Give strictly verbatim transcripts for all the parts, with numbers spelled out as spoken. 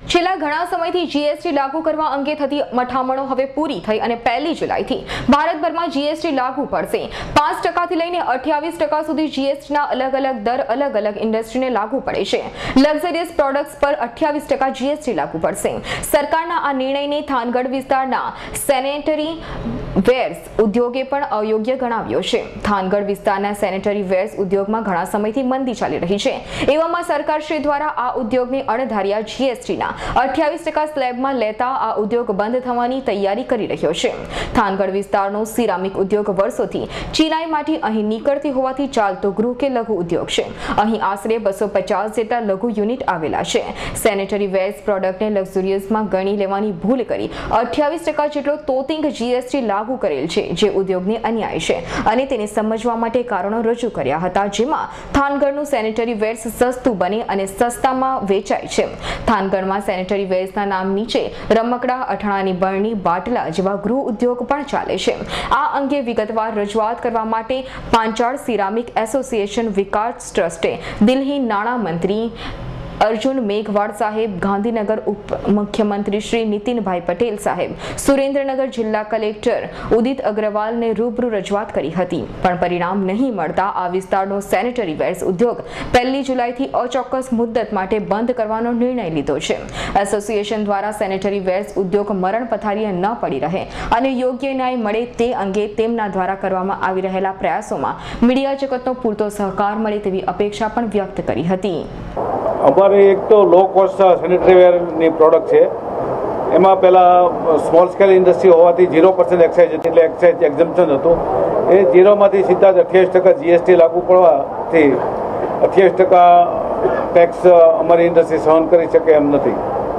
છેલ્લા ઘણા સમયથી જીએસટી લાગુ કરવા અંગે થતી મઠામણો હવે પૂરી થઈ અને પહેલી જુલાઈથી ભારતભરમાં જીએસટી લાગુ પડશે। પાંચ ટકાથી લઈને અઠ્યાવીસ ટકા સુધી જીએસટીના અલગ અલગ દર અલગ અલગ ઇન્ડસ્ટ્રીને લાગુ પડે છે। લક્ઝરિયસ પ્રોડક્ટ્સ પર અઠ્યાવીસ ટકા જીએસટી લાગુ પડશે। સરકારના આ નિર્ણયને થાનગઢ વિસ્તારના સેનેટરી વેર્સ ઉદ્યોગે પણ અયોગ્ય ગણાવ્યો છે। થાનગઢ વિસ્તારના સેનેટરી વેર્સ ઉદ્યોગમાં ઘણા સમયથી મંદી ચાલી રહી છે। એવામાં સરકારશ્રી દ્વારા આ ઉદ્યોગને અણધાર્યા જીએસટીના અઠ્યાવીસ ટકા સ્લેબમાં લેતા આ ઉદ્યોગ બંધ થવાની તૈયારી કરી રહ્યો છે। થાનગઢ વિસ્તારનો સિરામિક ઉદ્યોગ વર્ષોથી ચિનાઈમાંથી અહીં નીકળતી હોવાથી ચાલતો ગૃહ કે લઘુ ઉદ્યોગ છે। અહીં આશરે બસો પચાસ જેટલા લઘુ યુનિટ આવેલા છે। સેનેટરી વેર્સ પ્રોડક્ટને લક્ઝરિયસમાં ગણી લેવાની ભૂલ કરી અઠ્યાવીસ ટકા જેટલો તોતિંગ જીએસટી લાગુ કરેલ છે, જે ઉદ્યોગને અન્યાય છે અને તેને સમજવા માટે કારણો રજૂ કર્યા હતા, જેમાં થાનગઢનું સેનેટરી વેર્સ સસ્તું બને અને સસ્તામાં વેચાય છે। થાનગઢમાં સેનેટરી વેર્સના નામ નીચે રમકડા, અથાણાની બરણી, બાટલા જેવા ગૃહ ઉદ્યોગ પણ ચાલે છે। આ અંગે વિગતવાર રજૂઆત કરવા માટે પાંચાળ સિરામિક એસોસિએશન વિકાસ ટ્રસ્ટે દિલ્હી નાણાં મંત્રી અર્જુન મેઘવાડ સાહેબ, ગાંધીનગર ઉપ મુખ્યમંત્રી શ્રી નીતિનભાઈ પટેલ સાહેબ, સુરેન્દ્રનગર જિલ્લા કલેક્ટર ઉદિત અગ્રવાલને રૂબરૂ રજૂઆત કરી હતી, પણ પરિણામ નહીં મળતા આ વિસ્તારનો સેનેટરી વેર્સ ઉદ્યોગ પહેલી જુલાઈથી અચોક્કસ મુદ્દત માટે બંધ કરવાનો નિર્ણય લીધો છે। એસોસિએશન દ્વારા સેનેટરી વેર્સ ઉદ્યોગ મરણ પથારીએ ન પડી રહે અને યોગ્ય ન્યાય મળે તે અંગે તેમના દ્વારા કરવામાં આવી રહેલા પ્રયાસોમાં મીડિયા જગતનો પૂરતો સહકાર મળે તેવી અપેક્ષા પણ વ્યક્ત કરી હતી। અમારે એક તો લો કોસ્ટ સેનેટરી વેરની પ્રોડક્ટ છે, એમાં પહેલાં સ્મોલ સ્કેલ ઇન્ડસ્ટ્રી હોવાથી ઝીરો પર્સન્ટ એક્સાઇઝ હતી, એટલે એક્સાઇઝ એક્ઝમ્પશન હતું। એ ઝીરોમાંથી સીધા જ અઠ્યાવીસ ટકા જીએસટી લાગુ પડવાથી અઠ્યાવીસ ટકા ટેક્સ અમારી ઇન્ડસ્ટ્રી સહન કરી શકે એમ નથી।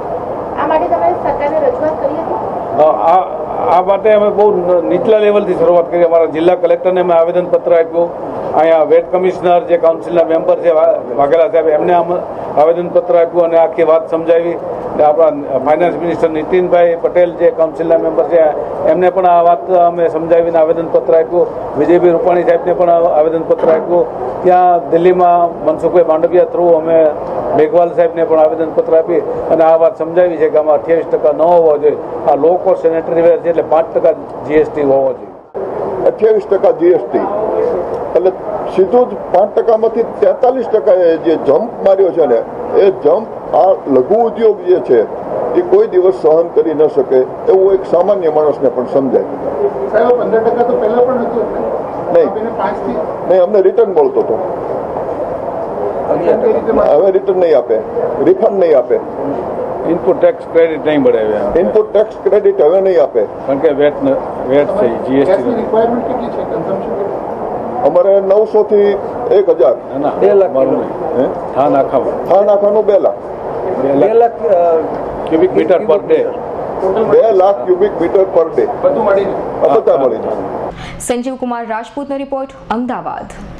આ માટે તમે સરકારને રજૂઆત કરી હતી? આ આ માટે અમે બહુ નીચલા લેવલથી શરૂઆત કરી। અમારા જિલ્લા કલેક્ટરને અમે આવેદનપત્ર આપ્યું। અહીંયા વેટ કમિશનર જે કાઉન્સિલના મેમ્બર છે વાઘેલા સાહેબ, એમને આવેદનપત્ર આપ્યું અને આખી વાત સમજાવી। આપણા ફાઇનાન્સ મિનિસ્ટર નીતિનભાઈ પટેલ જે કાઉન્સિલના મેમ્બર છે એમને પણ આ વાત અમે સમજાવીને આવેદનપત્ર આપ્યું। વિજયભાઈ રૂપાણી સાહેબને પણ આવેદનપત્ર આપ્યું। ત્યાં દિલ્હીમાં મનસુખભાઈ માંડવિયા થ્રુ અમે મેઘવાલ સાહેબને પણ આવેદનપત્ર આપી અને આ વાત સમજાવી છે કે આમાં અઠ્યાવીસ ટકા ન હોવો જોઈએ। આ લો કોસ્ટ સેનેટરી વેર છે એટલે પાંચ ટકા જીએસટી હોવો જોઈએ। અઠ્યાવીસ ટકા જીએસટી એટલે સીધું જ પાંચ ટકામાંથી તેતાલીસ ટકાએ જે જમ્પ માર્યો છે ને, એ જમ્પ આ લઘુ ઉદ્યોગ જે છે એ કોઈ દિવસ સહન કરી ન શકે એવું એક સામાન્ય માણસને પણ સમજાય। પંદર ટકા તો પહેલા પણ હતું નહીં નહીં અમને રિટર્ન મળતો હતો, હવે રિટર્ન નહીં આપે, રિફંડ નહીં આપે, ઇનપુટ ટેક્સ ક્રેડિટ નહીં મળે, ઇનપુટ ટેક્સ ક્રેડિટ હવે નહીં આપે, કારણ કે વેટ વેટ છે જીએસટી રિક્વાયરમેન્ટ કેટલી છે કન્ઝમ્પશન? અમારે નવસો થી એક હજાર બે લાખ હા નાખા હા નાખાનું બે લાખ બે lakh cubic metre per day બે lakh cubic metre per day બધું મળીને બધા મળીને। સંજીવ કુમાર રાજપૂતનો રિપોર્ટ, અમદાવાદ।